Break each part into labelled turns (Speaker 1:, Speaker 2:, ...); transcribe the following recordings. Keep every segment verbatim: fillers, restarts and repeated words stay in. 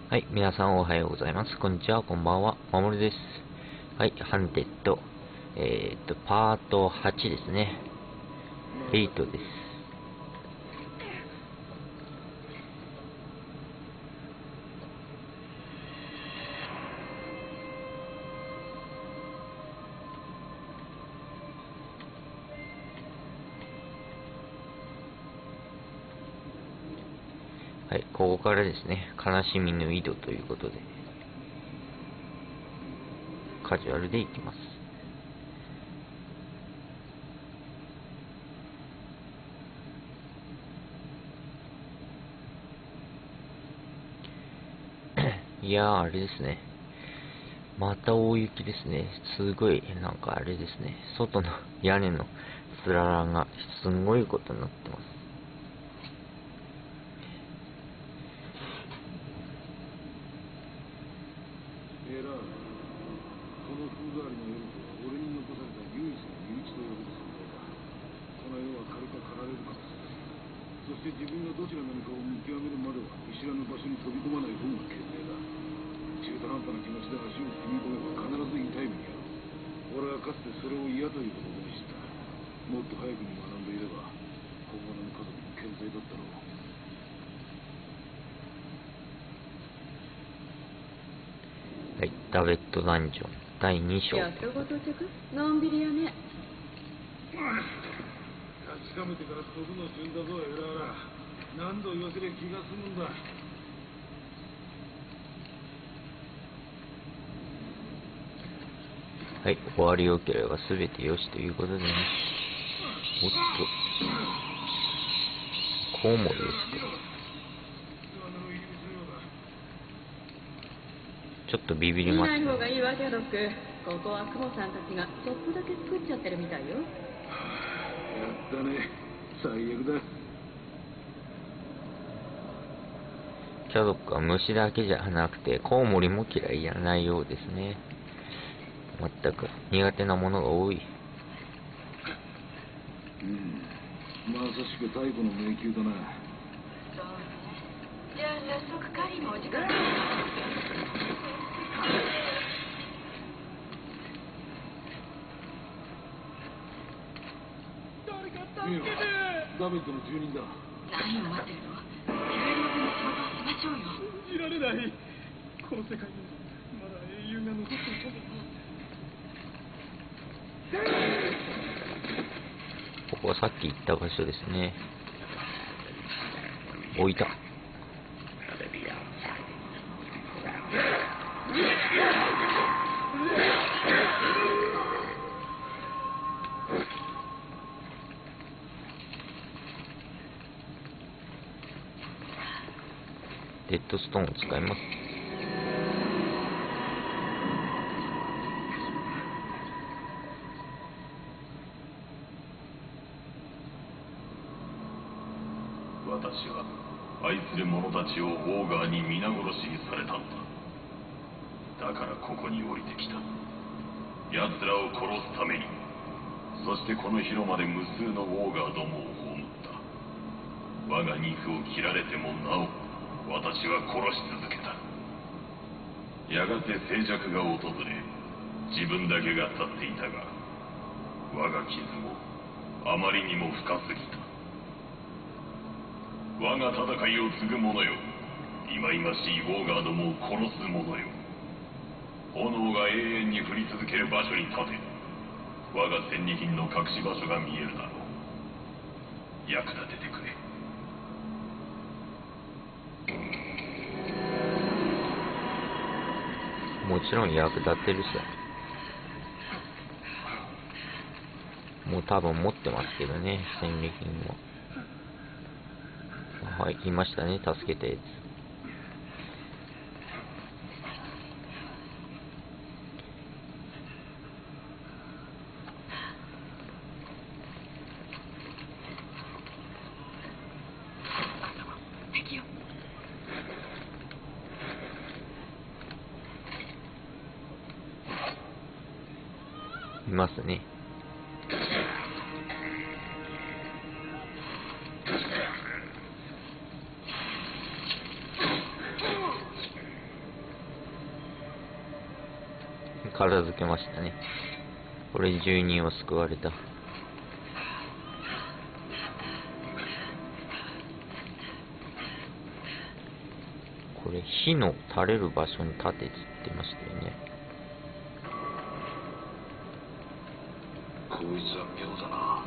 Speaker 1: はい、皆さんおはようございます。こんにちは、こんばんは、まもるです。はい、ハンテッド、えーっと、パートはちですね。はちです。はい、ここからですね、悲しみの井戸ということで、カジュアルでいきます。いやー、あれですね。また大雪ですね。すごい、なんかあれですね。外の屋根のつららがすんごいことになってます。
Speaker 2: エラール、この風変わりの夜とは俺に残された唯一の身内と呼べる存在だ。この世は狩るか狩られるかだ。そして自分がどちらなのかを見極めるまでは見知らぬ場所に飛び込まない方が賢明だ。中途半端な気持ちで足を踏み込めば必ず痛い目に遭う。俺はかつてそれを嫌というほど目にした。もっと早くに学んでいれば本物の家族も健在だったろう。
Speaker 1: はい、ダベットダンジョンだいに章。
Speaker 3: やっとご到着。のんびりやね。
Speaker 2: 確かめてから飛ぶの順だぞ、エラーラ。何度言わせりゃ気が済むんだ。
Speaker 1: はい、終わりよければ全てよしということでね。おっと、コウモリですけど。ちょっとビビり
Speaker 3: 見
Speaker 1: ますね。
Speaker 3: ない方がいいわけどく。ここはクモさんたちがちょっとだけ作っちゃってるみたいよ。
Speaker 2: やったね。最悪だ。
Speaker 1: キャドックは虫だけじゃなくてコウモリも嫌いじゃないようですね。全く苦手なものが多い。
Speaker 2: うん、まさしく太古の迷宮だな。
Speaker 3: そうね。じゃあ早速狩りのお時間だ。
Speaker 2: 誰か助けて。ダメットの住人だ。
Speaker 3: 何を待ってるの。自分の手の仕事をしましょうよ。
Speaker 2: 信じられない。この世界にまだ英雄が残っていたんだ。
Speaker 1: ここはさっき行った場所ですね。置いた。デッドストーンを使います。
Speaker 4: 私は愛する者たちをオーガーに皆殺しにされたんだ。だからここに降りてきた。奴らを殺すために。そしてこの広間で無数のオーガーどもを葬った。我が肉を切られてもなお私は殺し続けた。やがて静寂が訪れ自分だけが立っていたが、我が傷もあまりにも深すぎた。我が戦いを継ぐ者よ、忌々しいウォーガーどもを殺す者よ、炎が永遠に降り続ける場所に立て。我が戦利品の隠し場所が見えるだろう。役立ててくれ。
Speaker 1: もちろん役立ってるさ。もう多分持ってますけどね、戦利品も。はい、いましたね、助けたやつ。
Speaker 3: 敵よ。
Speaker 1: いますね。 片付けましたね。これで住人は救われた。これ火の垂れる場所に立てって言ってましたよね。
Speaker 2: こいつは妙だな。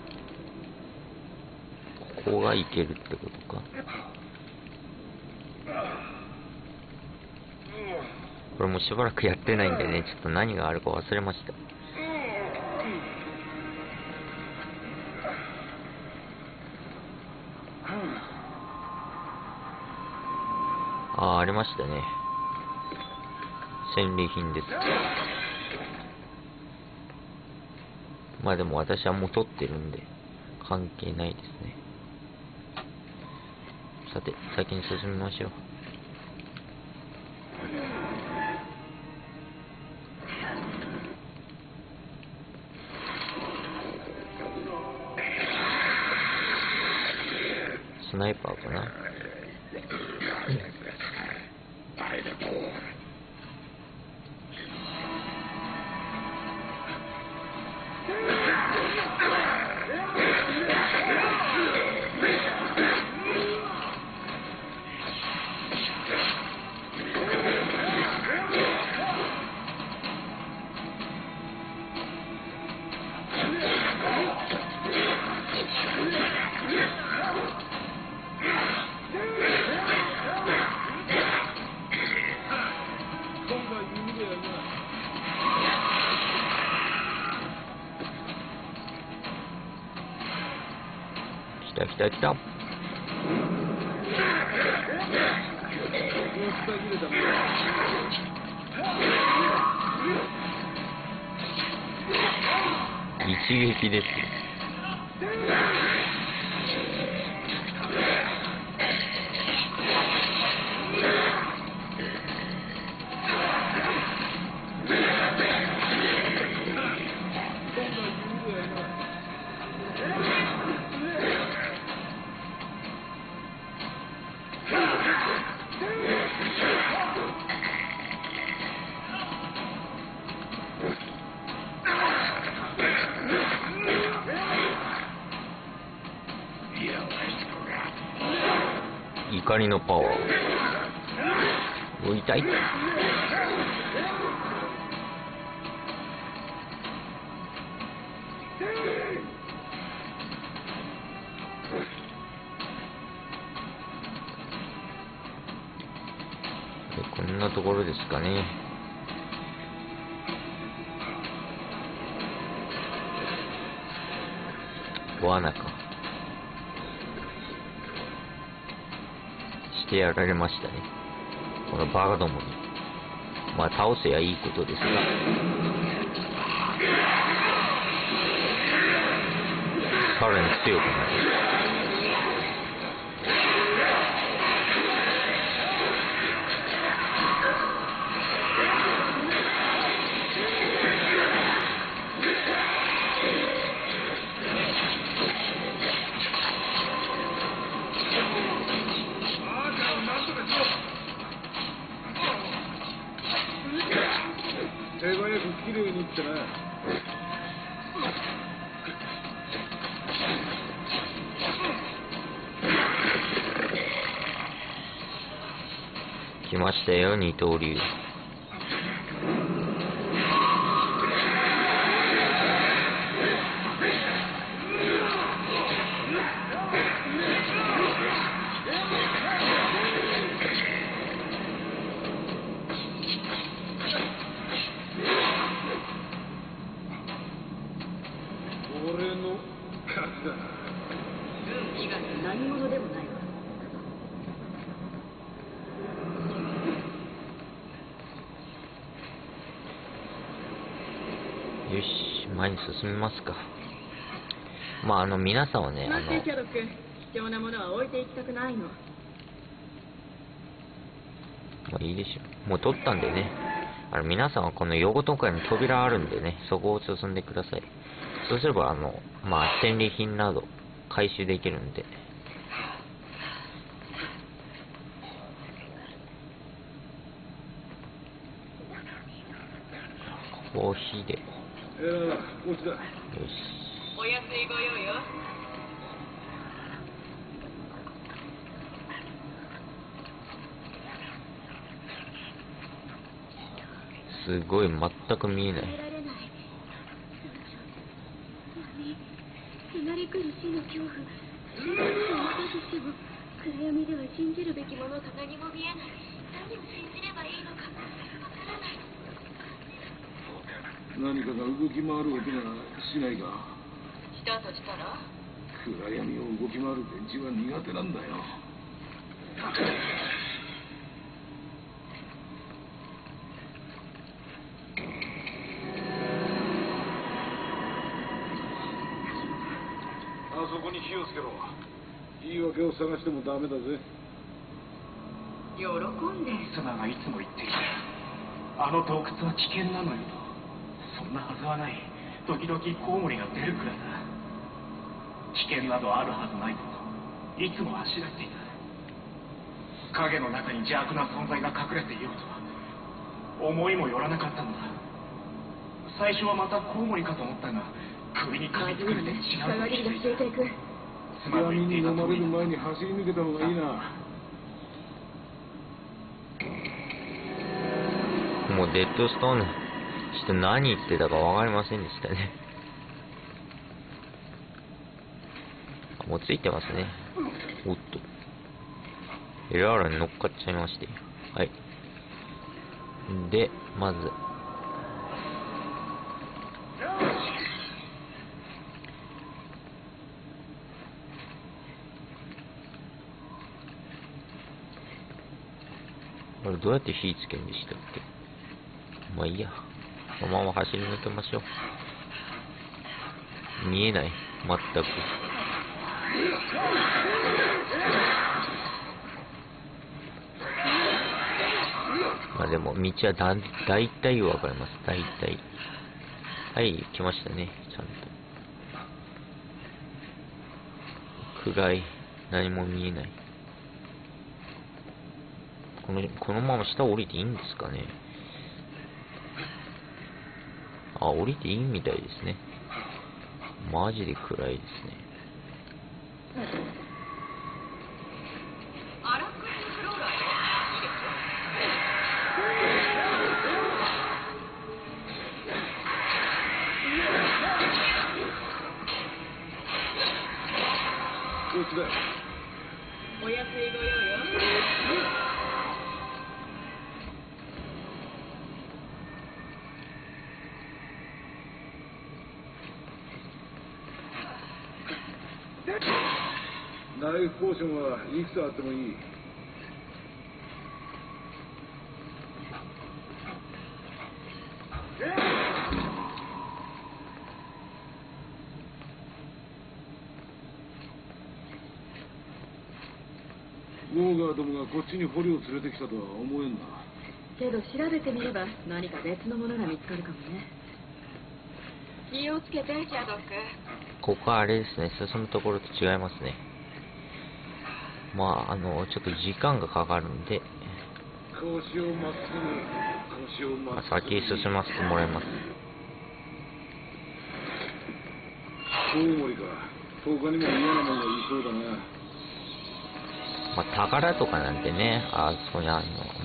Speaker 1: ここがいけるってことか。これもしばらくやってないんでね、ちょっと何があるか忘れました。ああ、ありましたね。戦利品です。まあでも私はもう取ってるんで関係ないですね。さて、先に進みましょう。スナイパーかな。来た来た来た。一撃ですよ。怒りのパワー。お、痛い。で、こんなところですかね。罠か。してやられましたね。このバカどもに。まあ倒せやいいことですが。さらに強くなる。
Speaker 2: 手早くきれいにってな。
Speaker 1: 来ましたよ、二刀流。
Speaker 2: 俺の勝ちだな。
Speaker 3: 以外何者でもないわ。
Speaker 1: よし、前に進みますか。まああの皆さんはね、あの
Speaker 3: 待ってキャドック、貴重なものは置いていきたくないの。
Speaker 1: まあいいでしょう。もう取ったんでね。あの皆さんはこの横とかに扉あるんでね、そこを進んでください。そうすればあのまあ戦利品など回収できるんで。 コーヒーで。よ
Speaker 2: えらだ、こっちだ。
Speaker 1: し。
Speaker 3: お安いご用よ。
Speaker 1: すごい、全く見えない。
Speaker 5: 耐えられない。闇、迫り来る死の恐怖。信じると思ったとしても、暗闇では信じるべきものが何も見えない。何を信じればいいのかわからない。
Speaker 2: 何かが動き回る音がしないか。
Speaker 3: したとしたら
Speaker 2: 暗闇を動き回る電池は苦手なんだよ。あそこに火をつけろ。言い訳を探してもダメだぜ。
Speaker 3: 喜んで。
Speaker 6: 妻がいつも言っていた。あの洞窟は危険なのよと。そんなはずはない。時々コウモリが出るくらいだ。危険などあるはずないといつもあしらっていた。影の中に邪悪な存在が隠れていようとは思いもよらなかったのだ。最初はまたコウモリかと思ったが、首に噛みつかれて違うと
Speaker 5: 陰りが消えていく。
Speaker 6: 妻の言っていた
Speaker 2: 闇に飲ま
Speaker 6: 通り
Speaker 2: れる前に走り抜けた方がいいな。
Speaker 1: もうデッドストーンの人何言ってたか分かりませんでしたね。もうついてますね。おっと。エラーラに乗っかっちゃいまして。はい。で、まず。これどうやって火つけるんでしたっけ？まあいいや。このまま走り抜けましょう。見えない。全く。まあでも、道はだ、だいたいわかります。だいたい。はい、来ましたね。ちゃんと。暗い。何も見えない。この、このまま下降りていいんですかね。あ、降りていいみたいですね。マジで暗いですね。
Speaker 3: アラックスフローラーよ。いいですよ。
Speaker 2: こっちだ。
Speaker 3: お安いご用よ。
Speaker 2: ナイフポーションはいくつあってもいい。ウォーガーどもがこっちに捕虜を連れてきたとは思えんな。
Speaker 3: けど調べてみれば何か別のものが見つかるかもね。気をつけて、シャドック。
Speaker 1: ここはあれですね。進むところと違いますね。まあ、あの、ちょっと時間がかかるんで、
Speaker 2: 腰をまっすぐに、腰をま
Speaker 1: まあ
Speaker 2: っすぐに。
Speaker 1: 先へ進ませてもらいます。
Speaker 2: コウモリか。他にも嫌なものがいそうだな。
Speaker 1: まあ、宝とかなんてね、あそこにあるのはもう。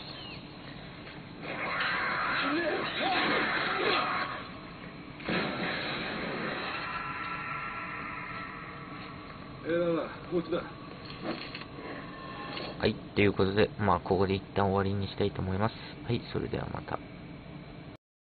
Speaker 2: えー、だこっちだ。
Speaker 1: はい、ということで、まあ、ここで一旦終わりにしたいと思います。はい、それではまた。